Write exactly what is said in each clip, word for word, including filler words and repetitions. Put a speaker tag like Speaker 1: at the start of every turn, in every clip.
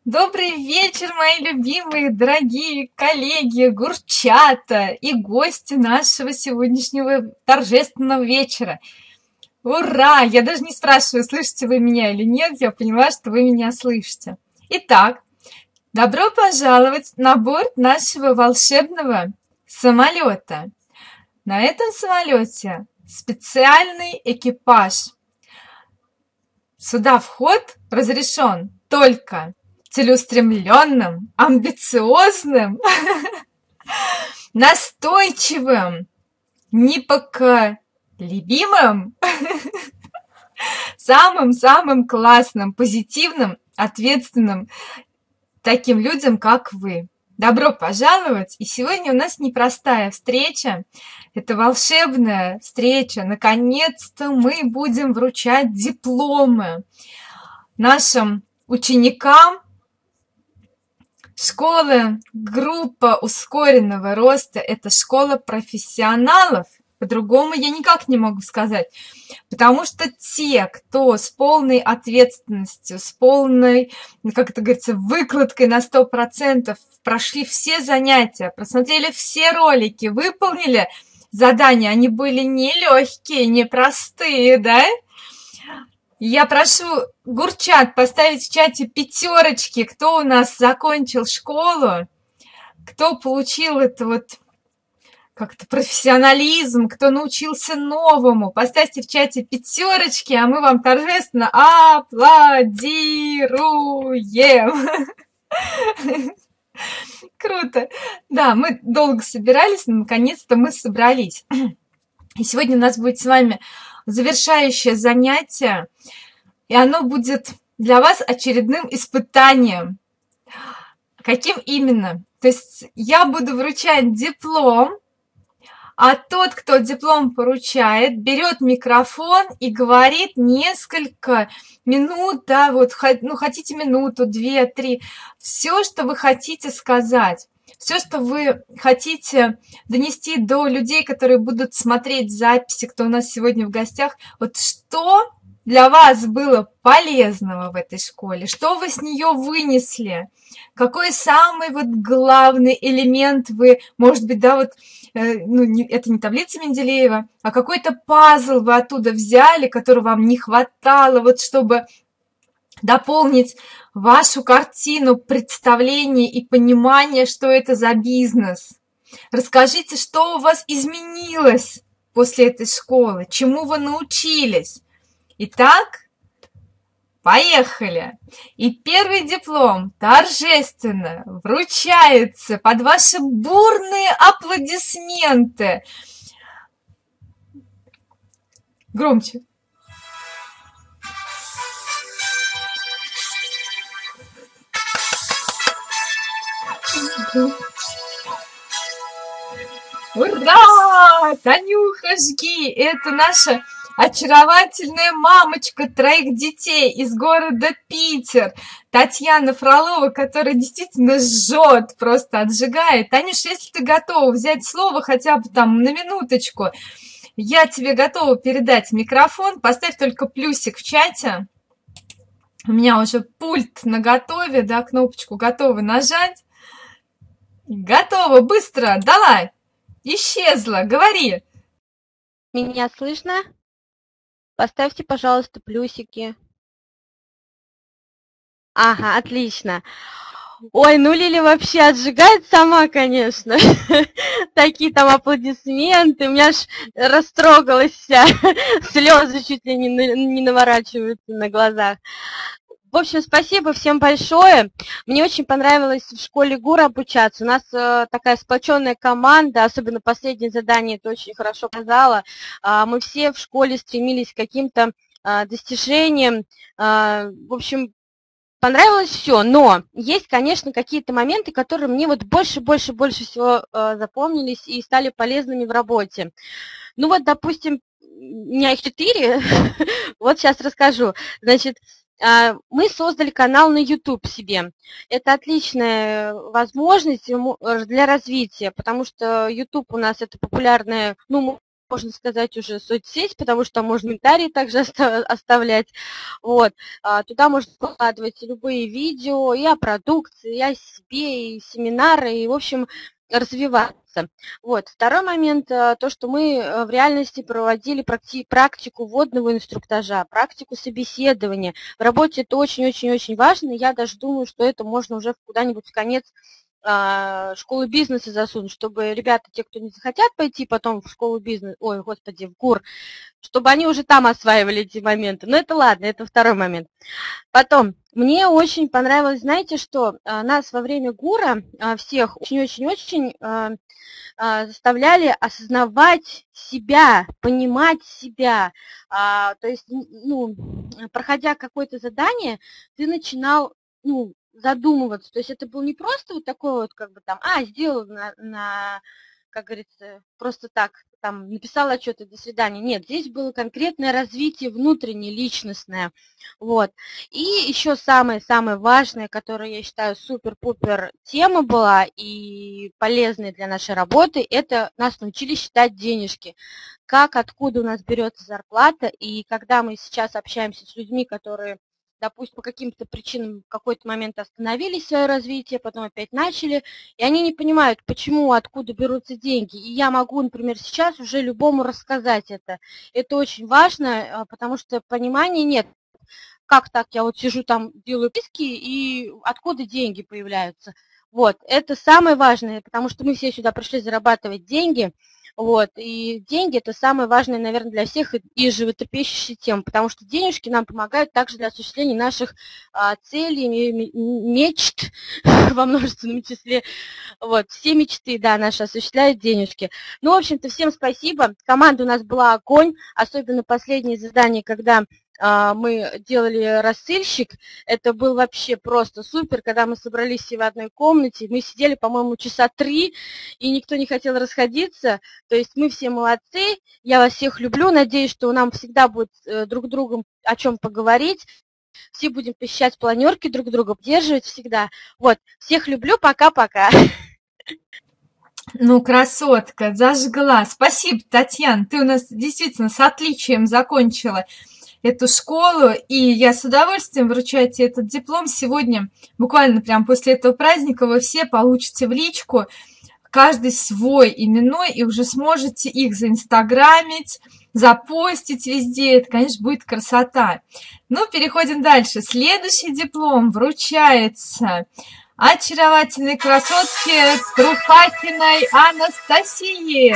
Speaker 1: Добрый вечер, мои любимые, дорогие коллеги, гурчата и гости нашего сегодняшнего торжественного вечера. Ура! Я даже не спрашиваю, слышите вы меня или нет, я поняла, что вы меня слышите. Итак, добро пожаловать на борт нашего волшебного самолета. На этом самолете специальный экипаж. Сюда вход разрешен только целеустремленным, амбициозным, настойчивым, непоколебимым, самым-самым классным, позитивным, ответственным таким людям, как вы. Добро пожаловать! И сегодня у нас непростая встреча. Это волшебная встреча. Наконец-то мы будем вручать дипломы нашим ученикам школы, группа ускоренного роста. Это школа профессионалов. По-другому я никак не могу сказать. Потому что те, кто с полной ответственностью, с полной, как это говорится, выкладкой на сто процентов прошли все занятия, просмотрели все ролики, выполнили задания, они были нелегкие, непростые, да? Я прошу гурчат поставить в чате пятерочки, кто у нас закончил школу, кто получил это вот как-то профессионализм, кто научился новому. Поставьте в чате пятерочки, а мы вам торжественно аплодируем. Круто. Да, мы долго собирались, но наконец-то мы собрались. И сегодня у нас будет с вами завершающее занятие, и оно будет для вас очередным испытанием. Каким именно? То есть я буду вручать диплом, а тот, кто диплом поручает, берет микрофон и говорит несколько минут, да, вот, ну, хотите минуту, две, три, все, что вы хотите сказать, все, что вы хотите донести до людей, которые будут смотреть записи, кто у нас сегодня в гостях, вот что для вас было полезного в этой школе, что вы с нее вынесли, какой самый вот главный элемент вы, может быть, да, вот, э, ну, не, это не таблица Менделеева, а какой-то пазл вы оттуда взяли, который вам не хватало, вот, чтобы дополнить вашу картину представления и понимания, что это за бизнес. Расскажите, что у вас изменилось после этой школы, чему вы научились. Итак, поехали! И первый диплом торжественно вручается под ваши бурные аплодисменты. Громче. Ура! Танюха, жги! Это наша очаровательная мамочка троих детей из города Питер, Татьяна Фролова, которая действительно жжет, просто отжигает. Танюша, если ты готова взять слово хотя бы там на минуточку, я тебе готова передать микрофон. Поставь только плюсик в чате. У меня уже пульт наготове, да, кнопочку готова нажать. Готово, быстро, давай. Исчезла, говори.
Speaker 2: Меня слышно? Поставьте, пожалуйста, плюсики. Ага, отлично. Ой, ну Лиля вообще отжигает сама, конечно. Такие там аплодисменты. У меня аж растрогалась вся. Слезы чуть ли не, не наворачиваются на глазах. В общем, спасибо всем большое. Мне очень понравилось в школе ГУР обучаться. У нас э, такая сплоченная команда, особенно последнее задание это очень хорошо показало. Э, мы все в школе стремились к каким-то э, достижениям. Э, в общем, понравилось все, но есть, конечно, какие-то моменты, которые мне вот больше, больше, больше всего э, запомнились и стали полезными в работе. Ну вот, допустим, у меня их четыре, вот сейчас расскажу. Значит, мы создали канал на YouTube себе. Это отличная возможность для развития, потому что YouTube у нас это популярная, ну, можно сказать, уже соцсеть, потому что там можно комментарии также оставлять. Вот. Туда можно складывать любые видео и о продукции, и о себе, и семинары, и, в общем, развиваться. Вот. Второй момент, то, что мы в реальности проводили практику вводного инструктажа, практику собеседования. В работе это очень-очень-очень важно. Я даже думаю, что это можно уже куда-нибудь в конец школы бизнеса засунуть, чтобы ребята, те, кто не захотят пойти потом в школу бизнеса, ой, господи, в ГУР, чтобы они уже там осваивали эти моменты. Но это ладно, это второй момент. Потом, мне очень понравилось, знаете, что нас во время ГУРа всех очень-очень-очень заставляли осознавать себя, понимать себя. То есть, ну, проходя какое-то задание, ты начинал, ну, задумываться. То есть это был не просто вот такой вот, как бы там, а, сделал на, на как говорится, просто так, там, написал отчет и до свидания. Нет, здесь было конкретное развитие внутреннее, личностное. Вот. И еще самое-самое важное, которое, я считаю, супер-пупер тема была и полезная для нашей работы, это нас научили считать денежки. Как, откуда у нас берется зарплата. И когда мы сейчас общаемся с людьми, которые, допустим, по каким-то причинам в какой-то момент остановились свое развитие, потом опять начали, и они не понимают, почему, откуда берутся деньги. И я могу, например, сейчас уже любому рассказать это. Это очень важно, потому что понимания нет. Как так, я вот сижу там, делаю списки, и откуда деньги появляются. Вот, это самое важное, потому что мы все сюда пришли зарабатывать деньги. Вот, и деньги – это самое важное, наверное, для всех и животрепещущая тема, потому что денежки нам помогают также для осуществления наших а, целей, мечт во множественном числе. Вот, все мечты, да, наши осуществляют денежки. Ну, в общем-то, всем спасибо. Команда у нас была огонь, особенно последнее задание, когда мы делали рассыльщик, это был вообще просто супер, когда мы собрались все в одной комнате, мы сидели, по-моему, часа три, и никто не хотел расходиться, то есть мы все молодцы, я вас всех люблю, надеюсь, что нам всегда будет друг с другом о чем поговорить, все будем посещать планерки друг друга, поддерживать всегда. Вот, всех люблю, пока-пока.
Speaker 1: Ну, красотка, зажгла. Спасибо, Татьяна, ты у нас действительно с отличием закончила эту школу, и я с удовольствием вручаю тебе этот диплом. Сегодня, буквально прям после этого праздника, вы все получите в личку каждый свой именной, и уже сможете их заинстаграмить, запостить везде. Это, конечно, будет красота. Ну, переходим дальше. Следующий диплом вручается очаровательной красотке Трухакиной Анастасии.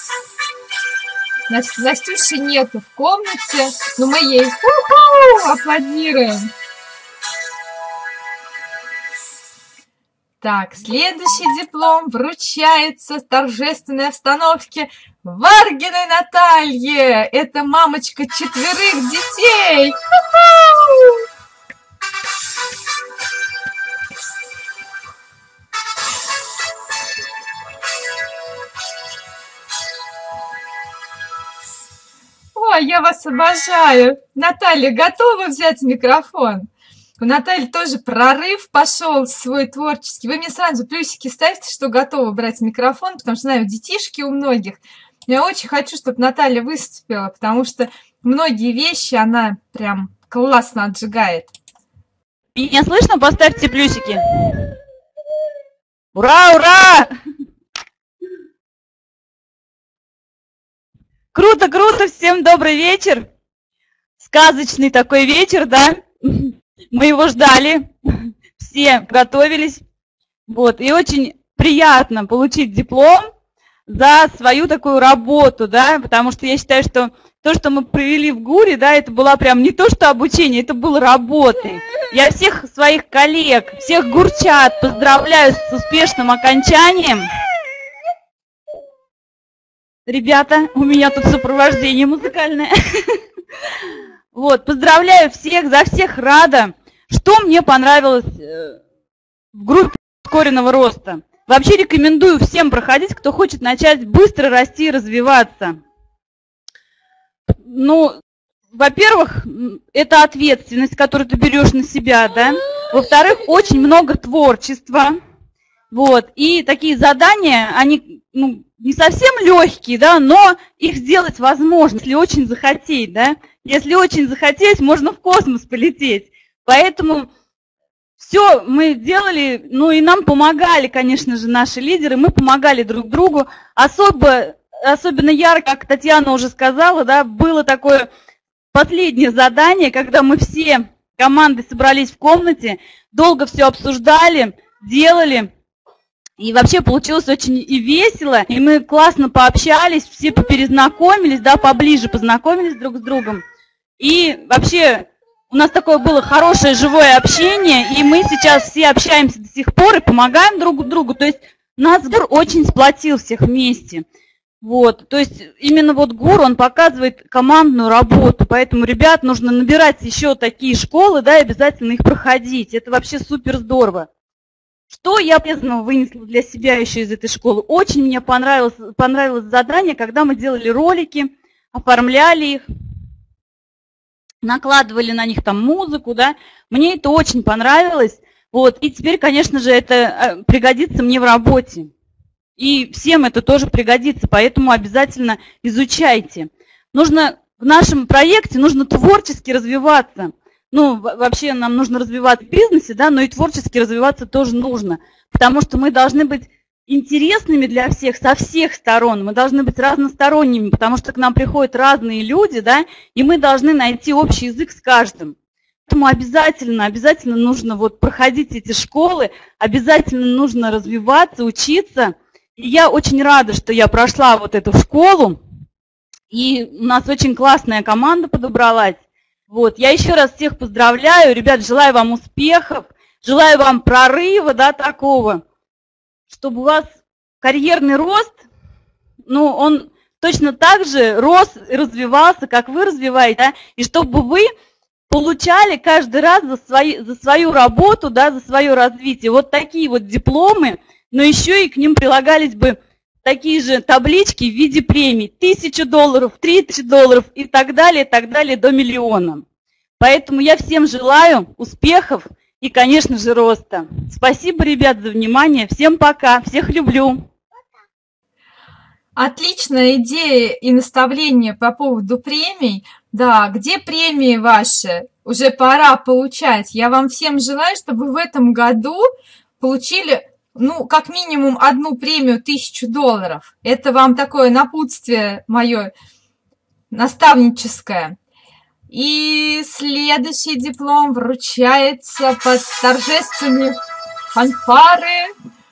Speaker 1: Настюши нету в комнате, но мы ей у-ху, аплодируем. Так, следующий диплом вручается в торжественной обстановке Варгиной Наталье. Это мамочка четверых детей. У-ху! Ой, я вас обожаю. Наталья, готова взять микрофон? У Натальи тоже прорыв пошел свой творческий. Вы мне сразу плюсики ставьте, что готова брать микрофон, потому что знаю, детишки у многих. Я очень хочу, чтобы Наталья выступила, потому что многие вещи она прям классно отжигает.
Speaker 3: Меня слышно? Поставьте плюсики. Ура, ура! Круто, круто, всем добрый вечер. Сказочный такой вечер, да? Мы его ждали, все готовились. Вот, и очень приятно получить диплом за свою такую работу, да, потому что я считаю, что то, что мы провели в ГУРе, да, это было прям не то, что обучение, это было работой. Я всех своих коллег, всех гурчат поздравляю с успешным окончанием. Ребята, у меня тут сопровождение музыкальное. Вот, поздравляю всех, за всех рада. Что мне понравилось в группе ускоренного роста? Вообще рекомендую всем проходить, кто хочет начать быстро расти и развиваться. Ну, во-первых, это ответственность, которую ты берешь на себя, да. Во-вторых, очень много творчества. Вот, и такие задания, они, ну, не совсем легкие, да, но их сделать возможно, если очень захотеть, да. Если очень захотеть, можно в космос полететь. Поэтому все мы делали, ну и нам помогали, конечно же, наши лидеры, мы помогали друг другу. Особо, особенно ярко, как Татьяна уже сказала, да, было такое последнее задание, когда мы все команды собрались в комнате, долго все обсуждали, делали. И вообще получилось очень и весело, и мы классно пообщались, все перезнакомились, да, поближе познакомились друг с другом. И вообще у нас такое было хорошее живое общение, и мы сейчас все общаемся до сих пор и помогаем друг другу. То есть нас ГУР очень сплотил всех вместе. Вот, то есть именно вот ГУР, он показывает командную работу, поэтому, ребят, нужно набирать еще такие школы, да, и обязательно их проходить. Это вообще супер здорово. Что я полезного вынесла для себя еще из этой школы? Очень мне понравилось, понравилось задание, когда мы делали ролики, оформляли их, накладывали на них там музыку, да. Мне это очень понравилось. Вот, и теперь, конечно же, это пригодится мне в работе. И всем это тоже пригодится, поэтому обязательно изучайте. Нужно в нашем проекте нужно творчески развиваться. Ну, вообще нам нужно развиваться в бизнесе, да, но и творчески развиваться тоже нужно, потому что мы должны быть интересными для всех, со всех сторон, мы должны быть разносторонними, потому что к нам приходят разные люди, да, и мы должны найти общий язык с каждым. Поэтому обязательно, обязательно нужно вот проходить эти школы, обязательно нужно развиваться, учиться. И я очень рада, что я прошла вот эту школу, и у нас очень классная команда подобралась. Вот, я еще раз всех поздравляю, ребят, желаю вам успехов, желаю вам прорыва, да, такого, чтобы у вас карьерный рост, ну, он точно так же рос и развивался, как вы развиваете, да, и чтобы вы получали каждый раз за, свои, за свою работу, да, за свое развитие вот такие вот дипломы, но еще и к ним прилагались бы такие же таблички в виде премий. Тысячу долларов, три тысячи долларов и так далее, и так далее до миллиона. Поэтому я всем желаю успехов и, конечно же, роста. Спасибо, ребят, за внимание. Всем пока. Всех люблю.
Speaker 1: Отличная идея и наставление по поводу премий. Да, где премии ваши? Уже пора получать. Я вам всем желаю, чтобы вы в этом году получили... ну, как минимум одну премию тысячу долларов. Это вам такое напутствие мое наставническое. И следующий диплом вручается под торжественные фанфары.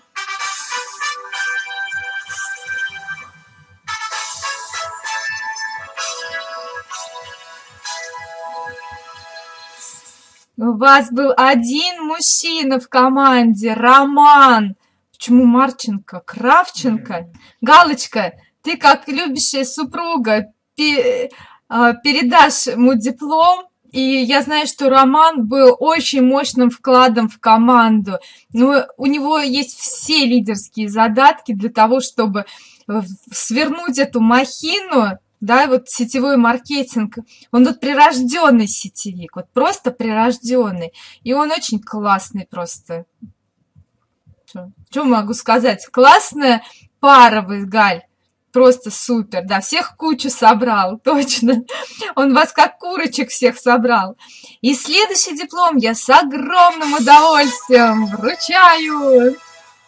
Speaker 1: У вас был один мужчина в команде, Роман. Почему Марченко? Кравченко? Галочка, ты как любящая супруга передашь ему диплом. И я знаю, что Роман был очень мощным вкладом в команду. Но у него есть все лидерские задатки для того, чтобы свернуть эту махину. Да, вот сетевой маркетинг, он вот прирожденный сетевик, вот просто прирожденный. И он очень классный просто. Что, что могу сказать? Классная пара вы, Галь. Просто супер, да, всех кучу собрал, точно. Он вас как курочек всех собрал. И следующий диплом я с огромным удовольствием вручаю.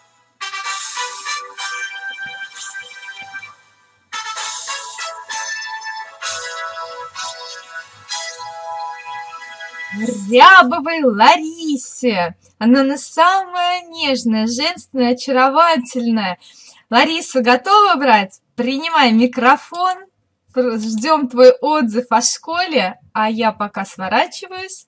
Speaker 1: Рябовой Ларисе. Она на самая нежная, женственная, очаровательная. Лариса, готова брать? Принимай микрофон. Ждем твой отзыв о школе, а я пока сворачиваюсь.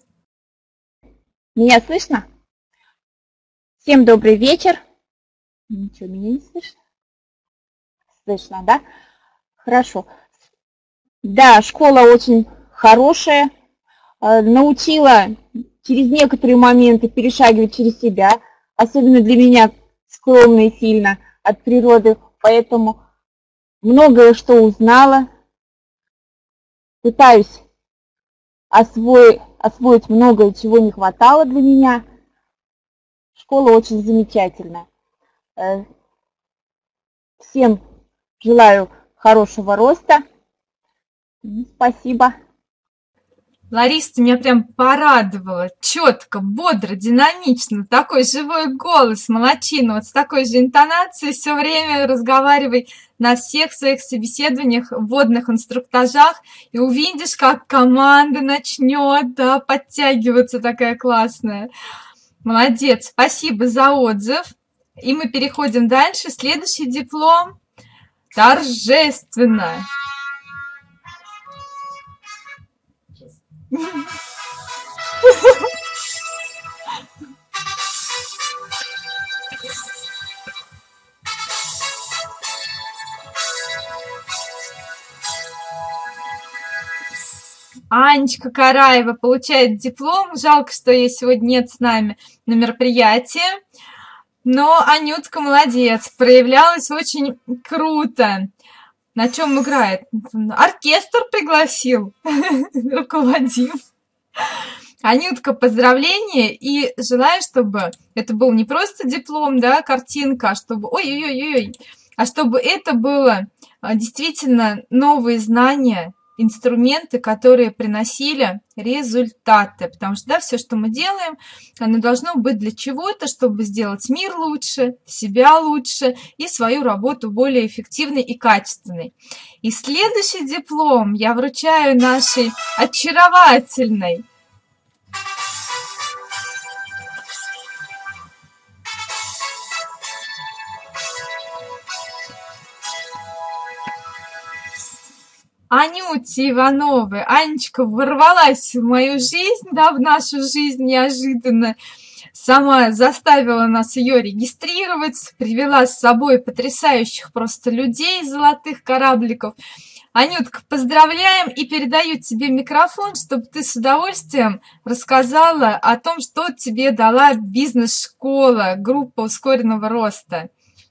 Speaker 4: Меня слышно? Всем добрый вечер. Ничего, меня не слышно? Слышно, да? Хорошо. Да, школа очень хорошая. Научила через некоторые моменты перешагивать через себя, особенно для меня скромно и сильно от природы, поэтому многое что узнала, пытаюсь освоить, освоить многое, чего не хватало для меня. Школа очень замечательная. Всем желаю хорошего роста. Спасибо.
Speaker 1: Лариса, ты меня прям порадовала. Четко, бодро, динамично. Такой живой голос, молодчина. Вот с такой же интонацией все время разговаривай на всех своих собеседованиях, вводных инструктажах. И увидишь, как команда начнет, да, подтягиваться такая классная. Молодец. Спасибо за отзыв. И мы переходим дальше. Следующий диплом. Торжественно. Анечка Караева получает диплом. Жалко, что ее сегодня нет с нами на мероприятии. Но Анютка молодец, проявлялась очень круто. На чем играет? Оркестр пригласил, руководил. Анютка, поздравления и желаю, чтобы это был не просто диплом, да, картинка, а чтобы, ой-ой-ой, а чтобы это было действительно новые знания, инструменты, которые приносили результаты. Потому что, да, все, что мы делаем, оно должно быть для чего-то, чтобы сделать мир лучше, себя лучше и свою работу более эффективной и качественной. И следующий диплом я вручаю нашей очаровательной Анюте Ивановой. Анечка ворвалась в мою жизнь, да, в нашу жизнь неожиданно. Сама заставила нас ее регистрировать, привела с собой потрясающих просто людей, золотых корабликов. Анютка, поздравляем и передаю тебе микрофон, чтобы ты с удовольствием рассказала о том, что тебе дала бизнес-школа, группа ускоренного роста.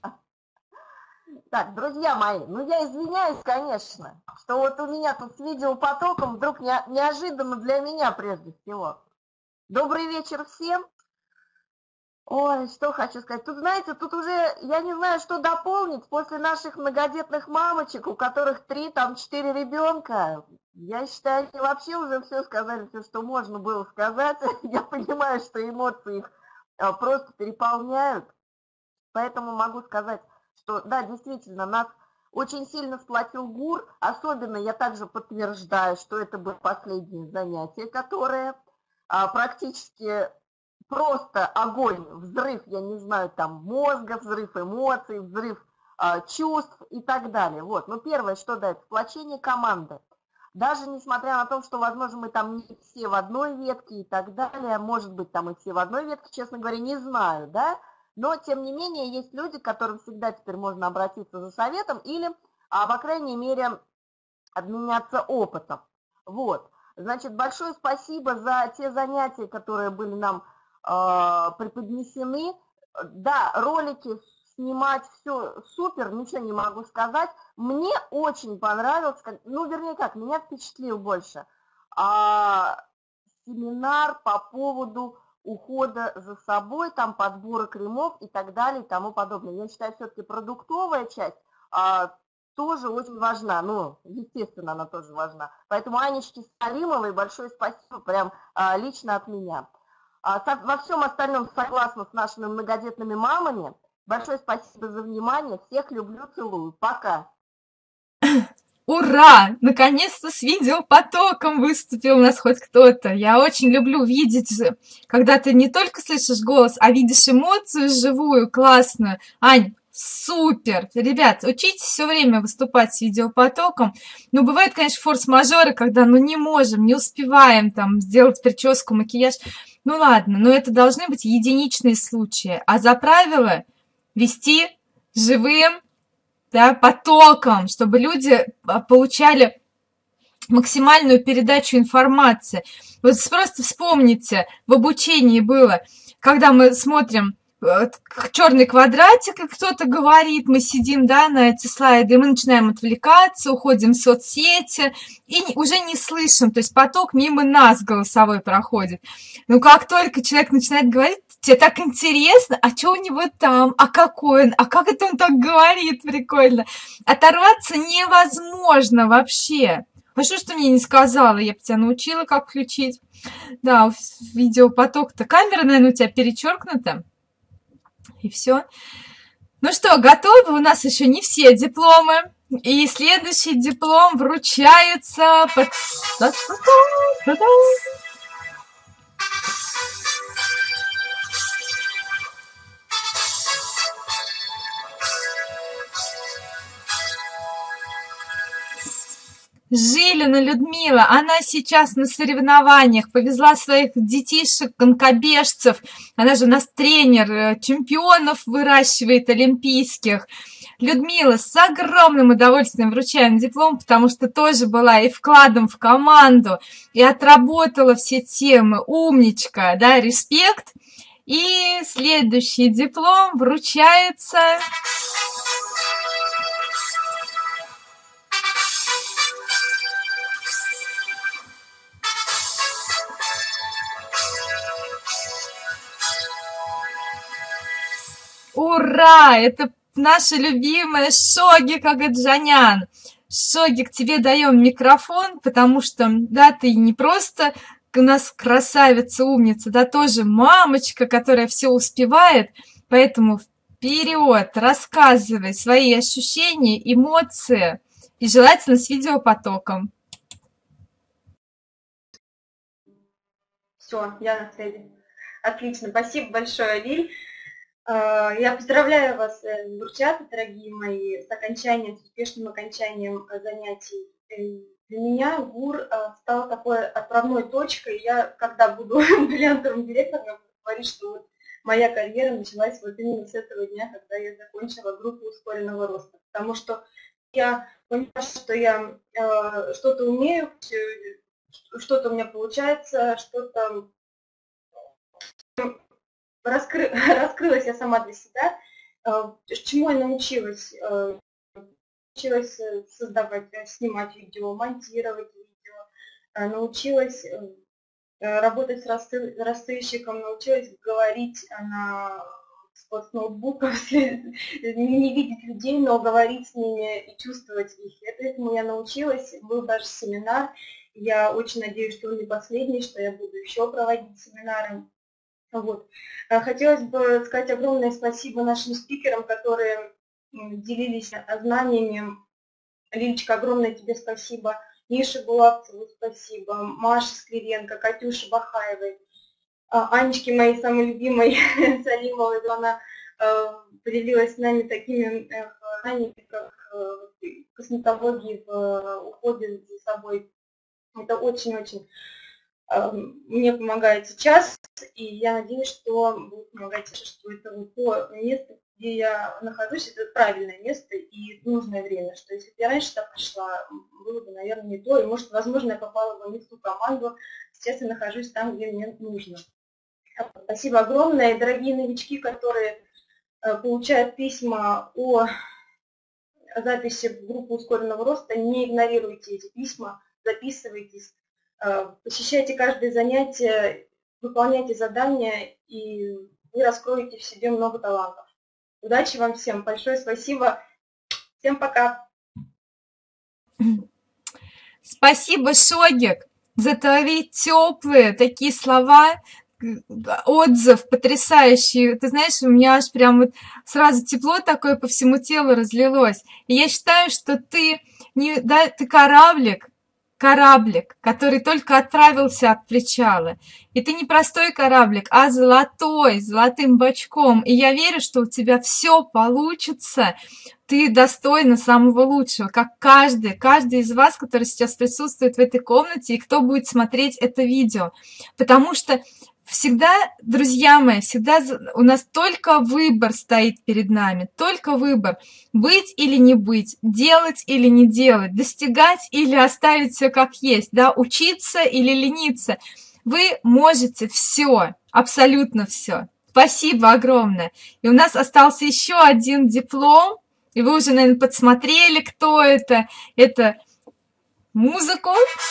Speaker 5: Так, друзья мои, ну я извиняюсь, конечно, что вот у меня тут с видеопотоком вдруг не, неожиданно для меня прежде всего. Добрый вечер всем. Ой, что хочу сказать. Тут, знаете, тут уже, я не знаю, что дополнить после наших многодетных мамочек, у которых три, там, четыре ребенка. Я считаю, они вообще уже все сказали, все, что можно было сказать. Я понимаю, что эмоции их просто переполняют. Поэтому могу сказать, что да, действительно, нас очень сильно сплотил ГУР, особенно я также подтверждаю, что это было последнее занятие, которое а, практически просто огонь, взрыв, я не знаю, там мозга, взрыв эмоций, взрыв а, чувств и так далее. Вот, но первое, что дает, сплочение команды. Даже несмотря на то, что, возможно, мы там не все в одной ветке и так далее, может быть, там и все в одной ветке, честно говоря, не знаю, да, но, тем не менее, есть люди, к которым всегда теперь можно обратиться за советом или, а, по крайней мере, обменяться опытом. Вот. Значит, большое спасибо за те занятия, которые были нам э, преподнесены. Да, ролики снимать, все супер, ничего не могу сказать. Мне очень понравилось, как, ну, вернее, как, меня впечатлил больше а, семинар по поводу ухода за собой, там подбора кремов и так далее и тому подобное. Я считаю, все-таки продуктовая часть а, тоже очень важна, ну, естественно, она тоже важна. Поэтому Анечке Салимовой большое спасибо прям а, лично от меня. А, со, во всем остальном согласна с нашими многодетными мамами. Большое спасибо за внимание. Всех люблю, целую. Пока.
Speaker 1: Ура! Наконец-то с видеопотоком выступил у нас хоть кто-то. Я очень люблю видеть, когда ты не только слышишь голос, а видишь эмоцию живую, классную. Ань, супер! Ребят, учитесь все время выступать с видеопотоком. Ну, бывают, конечно, форс-мажоры, когда ну не можем, не успеваем там сделать прическу, макияж. Ну ладно, но это должны быть единичные случаи. А за правило вести живым, да, потоком, чтобы люди получали максимальную передачу информации. Вот просто вспомните, в обучении было, когда мы смотрим черный квадратик, как кто-то говорит, мы сидим, да, на эти слайды, и мы начинаем отвлекаться, уходим в соцсети, и уже не слышим, то есть поток мимо нас голосовой проходит. Но как только человек начинает говорить, тебе так интересно, а что у него там, а какой он, а как это он так говорит, прикольно. Оторваться невозможно вообще. А что ж ты мне не сказала? Я бы тебя научила, как включить. Да, видеопоток-то. Камера, наверное, у тебя перечеркнута. И все. Ну что, готовы? У нас еще не все дипломы. И следующий диплом вручается... Под... Жилина Людмила, она сейчас на соревнованиях, повезла своих детишек-конькобежцев, она же у нас тренер, чемпионов выращивает олимпийских. Людмила, с огромным удовольствием вручаем диплом, потому что тоже была и вкладом в команду, и отработала все темы, умничка, да, респект. И следующий диплом вручается... Ура! Это наша любимая Шогик Агаджанян. Шогик, тебе даем микрофон, потому что, да, ты не просто у нас красавица, умница, да, тоже мамочка, которая все успевает, поэтому вперед, рассказывай свои ощущения, эмоции, и желательно с видеопотоком.
Speaker 6: Все, я на связи. Отлично, спасибо большое, Лиль. Я поздравляю вас, девчата, дорогие мои, с окончанием, с успешным окончанием занятий. Для меня ГУР стал такой отправной точкой. Я, когда буду бриллиантовым директором, я буду говорить, что вот моя карьера началась вот именно с этого дня, когда я закончила группу ускоренного роста. Потому что я поняла, что я э, что-то умею, что-то у меня получается, что-то... Раскры... Раскрылась я сама для себя, чему я научилась. Научилась создавать, снимать видео, монтировать видео, научилась работать с рассылщиком, научилась говорить на с ноутбуком, не видеть людей, но говорить с ними и чувствовать их. Этому я научилась, был даже семинар. Я очень надеюсь, что он не последний, что я буду еще проводить семинары. Вот. Хотелось бы сказать огромное спасибо нашим спикерам, которые делились знаниями. Лилечка, огромное тебе спасибо. Мише Булавцеву спасибо. Маше Склиренко, Катюше Бахаевой, Анечке, моей самой любимой, Салимовой. Она поделилась с нами такими знаниями, как косметологии в уходе за собой. Это очень-очень... мне помогает сейчас, и я надеюсь, что будет помогать, что это вот то место, где я нахожусь, это правильное место и нужное время, что если бы я раньше так пришла, было бы, наверное, не то, и, может, возможно, я попала бы не в ту команду, сейчас я нахожусь там, где мне нужно. Спасибо огромное, дорогие новички, которые получают письма о записи в группу ускоренного роста, не игнорируйте эти письма, записывайтесь, посещайте каждое занятие, выполняйте задания, и вы раскроете в себе много талантов. Удачи вам всем, большое спасибо, всем пока.
Speaker 1: Спасибо, Шогик, за твои теплые такие слова, отзыв потрясающий. Ты знаешь, у меня аж прям вот сразу тепло такое по всему телу разлилось. И я считаю, что ты, не, да, ты кораблик, кораблик, который только отправился от причала. И ты не простой кораблик, а золотой, золотым бочком. И я верю, что у тебя все получится. Ты достойна самого лучшего, как каждый, каждый из вас, который сейчас присутствует в этой комнате, и кто будет смотреть это видео. Потому что всегда, друзья мои, всегда у нас только выбор стоит перед нами, только выбор. Быть или не быть, делать или не делать, достигать или оставить все как есть, да, учиться или лениться. Вы можете все, абсолютно все. Спасибо огромное. И у нас остался еще один диплом, и вы уже, наверное, подсмотрели, кто это. Это музыку.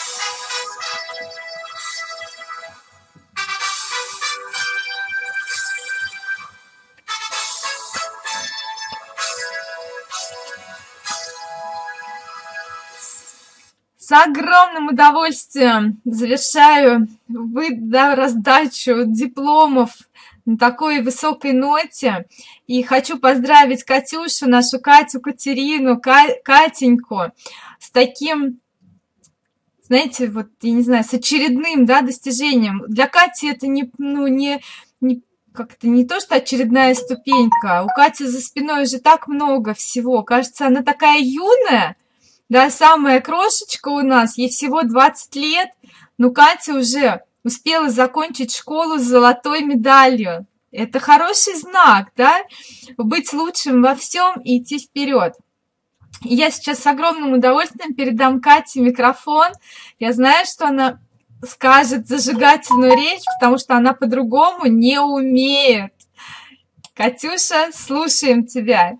Speaker 1: С огромным удовольствием завершаю вы, да, раздачу дипломов на такой высокой ноте. И хочу поздравить Катюшу, нашу Катю, Катерину, Ка- Катеньку с таким, знаете, вот, я не знаю, с очередным, да, достижением. Для Кати это не, ну, не, не как-то не то, что очередная ступенька. У Кати за спиной уже так много всего. Кажется, она такая юная. Да, самая крошечка у нас, ей всего двадцать лет, но Катя уже успела закончить школу с золотой медалью. Это хороший знак, да, быть лучшим во всем и идти вперед. И я сейчас с огромным удовольствием передам Кате микрофон. Я знаю, что она скажет зажигательную речь, потому что она по-другому не умеет. Катюша, слушаем тебя.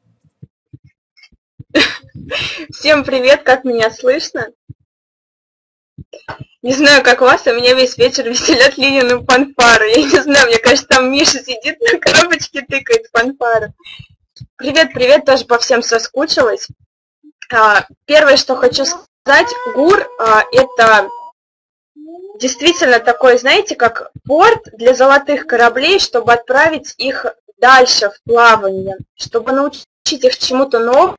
Speaker 7: Всем привет, как меня слышно? Не знаю, как вас, а меня весь вечер веселят Ленины фанфары. Я не знаю, мне кажется, там Миша сидит на коробочке, тыкает фанфары. Привет, привет, тоже по всем соскучилась. Первое, что хочу сказать, ГУР – это действительно такой, знаете, как порт для золотых кораблей, чтобы отправить их дальше в плавание, чтобы научить их чему-то новому,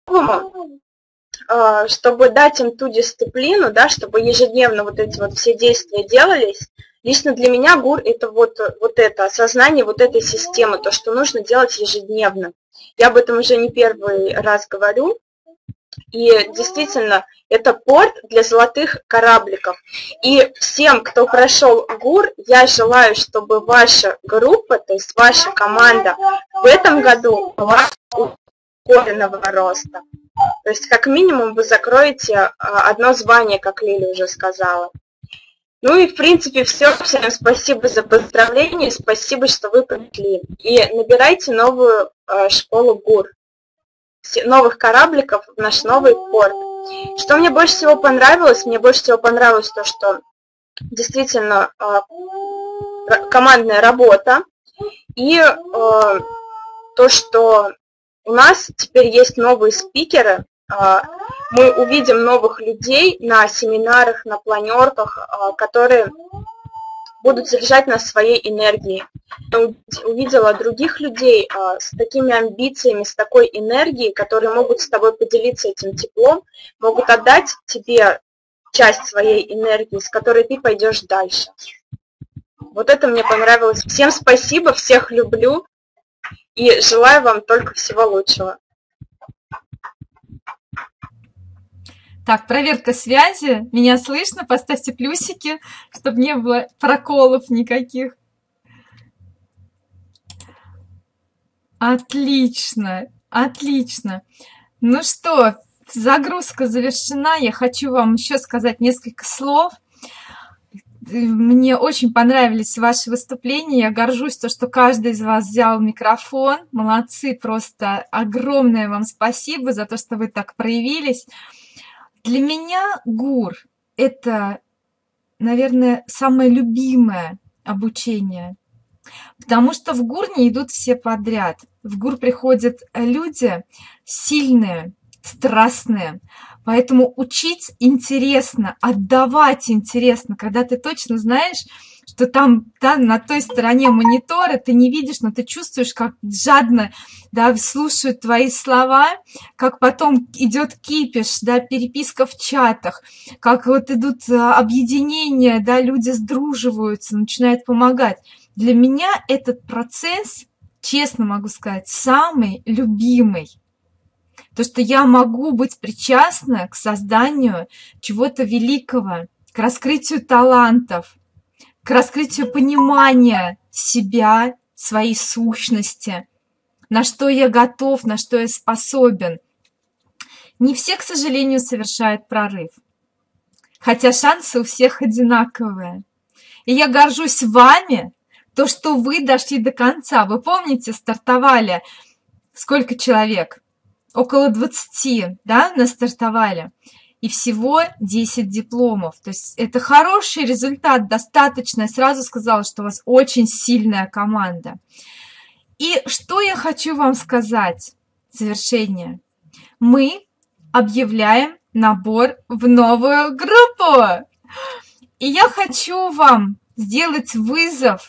Speaker 7: чтобы дать им ту дисциплину, да, чтобы ежедневно вот эти вот все действия делались. Лично для меня ГУР – это вот, вот это осознание вот этой системы, то, что нужно делать ежедневно. Я об этом уже не первый раз говорю. И действительно, это порт для золотых корабликов. И всем, кто прошел ГУР, я желаю, чтобы ваша группа, то есть ваша команда в этом году была ускоренного роста. То есть, как минимум, вы закроете одно звание, как Лиля уже сказала. Ну и, в принципе, все. Всем спасибо за поздравления, спасибо, что вы пришли. И набирайте новую школу ГУР, новых корабликов в наш новый порт. Что мне больше всего понравилось? Мне больше всего понравилось то, что действительно командная работа и то, что у нас теперь есть новые спикеры, мы увидим новых людей на семинарах, на планерках, которые будут заряжать нас своей энергией. Я увидела других людей с такими амбициями, с такой энергией, которые могут с тобой поделиться этим теплом, могут отдать тебе часть своей энергии, с которой ты пойдешь дальше. Вот это мне понравилось. Всем спасибо, всех люблю. И желаю вам только всего лучшего.
Speaker 1: Так, проверка связи. Меня слышно? Поставьте плюсики, чтобы не было проколов никаких. Отлично, отлично. Ну что, загрузка завершена. Я хочу вам еще сказать несколько слов. Мне очень понравились ваши выступления. Я горжусь, то, что каждый из вас взял микрофон. Молодцы, просто огромное вам спасибо за то, что вы так проявились. Для меня ГУР – это, наверное, самое любимое обучение, потому что в ГУР не идут все подряд. В ГУР приходят люди сильные, страстные, поэтому учить интересно, отдавать интересно, когда ты точно знаешь, что там, да, на той стороне монитора ты не видишь, но ты чувствуешь, как жадно, да, слушают твои слова, как потом идет кипиш, да, переписка в чатах, как вот идут объединения, да, люди сдруживаются, начинают помогать. Для меня этот процесс, честно могу сказать, самый любимый. То, что я могу быть причастна к созданию чего-то великого, к раскрытию талантов, к раскрытию понимания себя, своей сущности, на что я готов, на что я способен. Не все, к сожалению, совершают прорыв, хотя шансы у всех одинаковые. И я горжусь вами, то, что вы дошли до конца. Вы помните, стартовали сколько человек? Около двадцати, да, нас стартовали. И всего десять дипломов. То есть это хороший результат, достаточно. Я сразу сказала, что у вас очень сильная команда. И что я хочу вам сказать в завершение. Мы объявляем набор в новую группу. И я хочу вам сделать вызов.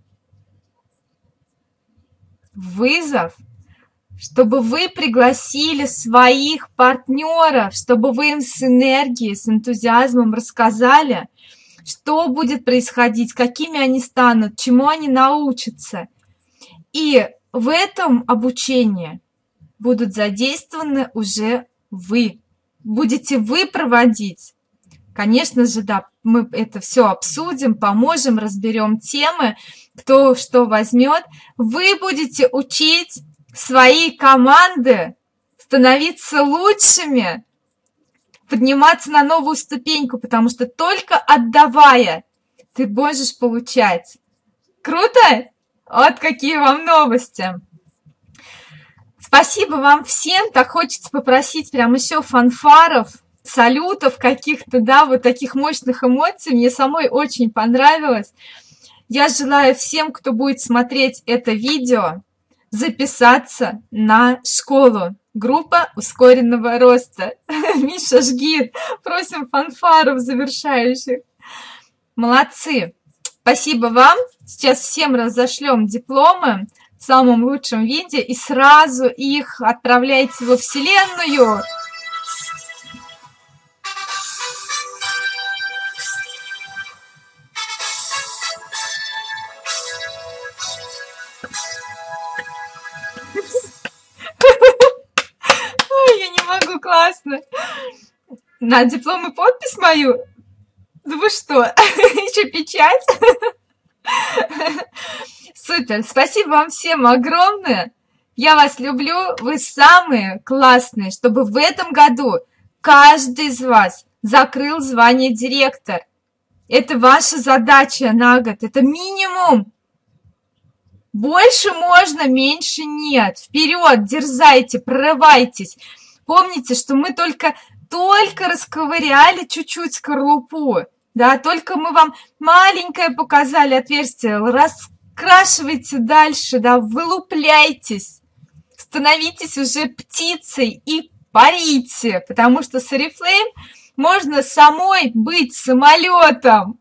Speaker 1: Вызов. Чтобы вы пригласили своих партнеров, чтобы вы им с энергией, с энтузиазмом рассказали, что будет происходить, какими они станут, чему они научатся. И в этом обучении будут задействованы уже вы. Будете вы проводить. Конечно же, да, мы это все обсудим, поможем, разберем темы, кто что возьмет. Вы будете учить свои команды становиться лучшими, подниматься на новую ступеньку, потому что только отдавая, ты можешь получать. Круто? Вот какие вам новости. Спасибо вам всем. Так хочется попросить прям еще фанфаров, салютов каких-то, да, вот таких мощных эмоций. Мне самой очень понравилось. Я желаю всем, кто будет смотреть это видео, записаться на школу. Группа ускоренного роста. Миша, жги. Просим фанфаров завершающих. Молодцы. Спасибо вам. Сейчас всем разошлем дипломы в самом лучшем виде и сразу их отправляйте во Вселенную. Ой, я не могу, классно. На диплом и подпись мою? Да вы что, еще печать? Супер, спасибо вам всем огромное. Я вас люблю, вы самые классные, чтобы в этом году каждый из вас закрыл звание директор. Это ваша задача на год, это минимум. Больше можно, меньше нет. Вперед, дерзайте, прорывайтесь. Помните, что мы только, только расковыряли чуть-чуть скорлупу. Да, только мы вам маленькое показали отверстие. Раскрашивайте дальше, да, вылупляйтесь. Становитесь уже птицей и парите, потому что с Oriflame можно самой быть самолетом.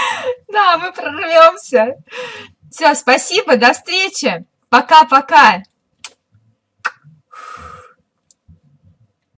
Speaker 1: Да, мы прорвемся. Все, спасибо, до встречи. Пока-пока.